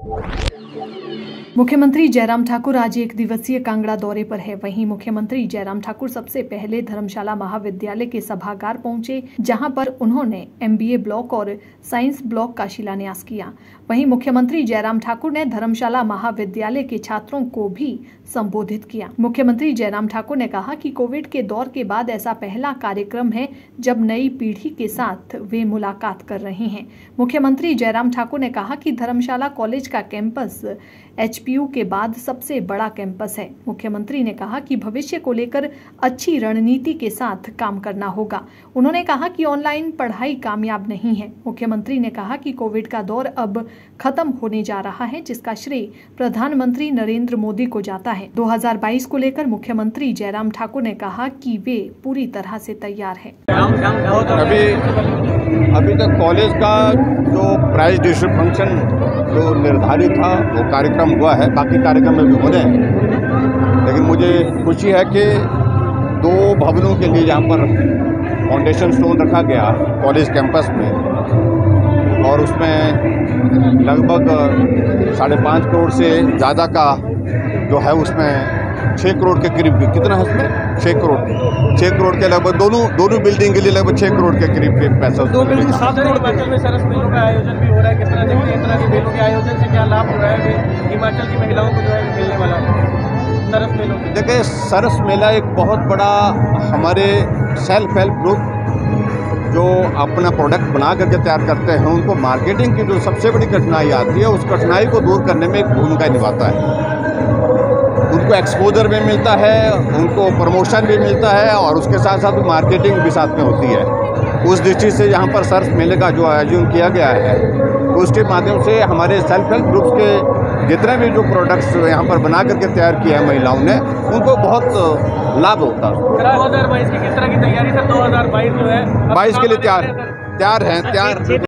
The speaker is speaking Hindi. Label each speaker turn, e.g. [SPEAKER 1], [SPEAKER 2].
[SPEAKER 1] मुख्यमंत्री जयराम ठाकुर आज एक दिवसीय कांगड़ा दौरे पर है। वहीं मुख्यमंत्री जयराम ठाकुर सबसे पहले धर्मशाला महाविद्यालय के सभागार पहुंचे, जहां पर उन्होंने MBA ब्लॉक और साइंस ब्लॉक का शिलान्यास किया। वहीं मुख्यमंत्री जयराम ठाकुर ने धर्मशाला महाविद्यालय के छात्रों को भी संबोधित किया। मुख्यमंत्री जयराम ठाकुर ने कहा कि कोविड के दौर के बाद ऐसा पहला कार्यक्रम है जब नई पीढ़ी के साथ वे मुलाकात कर रहे हैं। मुख्यमंत्री जयराम ठाकुर ने कहा कि धर्मशाला कॉलेज का कैंपस HPU के बाद सबसे बड़ा कैंपस है। मुख्यमंत्री ने कहा कि भविष्य को लेकर अच्छी रणनीति के साथ काम करना होगा। उन्होंने कहा कि ऑनलाइन पढ़ाई कामयाब नहीं है। मुख्यमंत्री ने कहा कि कोविड का दौर अब खत्म होने जा रहा है, जिसका श्रेय प्रधानमंत्री नरेंद्र मोदी को जाता है। 2022 को लेकर मुख्यमंत्री जयराम ठाकुर ने कहा कि वे पूरी तरह से तैयार है।
[SPEAKER 2] अभी तक कॉलेज का जो प्राइज डिस्ट्रीब्यूशन फंक्शन जो निर्धारित था वो कार्यक्रम हुआ है, बाकी कार्यक्रम में भी होने हैं। लेकिन मुझे खुशी है कि 2 भवनों के लिए यहाँ पर फाउंडेशन स्टोन रखा गया कॉलेज कैंपस में, और लगभग 5.5 करोड़ से ज़्यादा का जो है उसमें 6 करोड़ के करीब, कितना है उसमें 6 करोड़ के लगभग दोनों बिल्डिंग के लिए लगभग 6 करोड़ के करीब के पैसा।
[SPEAKER 3] 2 बिल्डिंग 7 करोड़ हिमाचल में सरस मेलों का आयोजन भी हो रहा है। किस तरह देखते हैं इस तरह के मेलों के आयोजन से क्या लाभ हो रहा है हिमाचल की महिलाओं को जो है मिलने वाला सरस मेलों?
[SPEAKER 2] देखिए, सरस मेला एक बहुत बड़ा हमारे सेल्फ हेल्प ग्रुप जो अपना प्रोडक्ट बना करके तैयार करते हैं, उनको मार्केटिंग की जो सबसे बड़ी कठिनाई आती है, उस कठिनाई को दूर करने में एक भूमिका निभाता है। उनको एक्सपोजर भी मिलता है, उनको प्रमोशन भी मिलता है, और उसके साथ साथ मार्केटिंग भी साथ में होती है। उस दृष्टि से यहाँ पर सरस मेले का जो आयोजन किया गया है, उसके माध्यम से हमारे सेल्फ हेल्प ग्रुप्स के जितने भी जो प्रोडक्ट्स यहाँ पर बना करके तैयार किए हैं महिलाओं ने, उनको बहुत लाभ होता है।
[SPEAKER 3] 2022 की किस तरह की तैयारी सर? 2022 जो है
[SPEAKER 2] 22 के लिए तैयार हैं।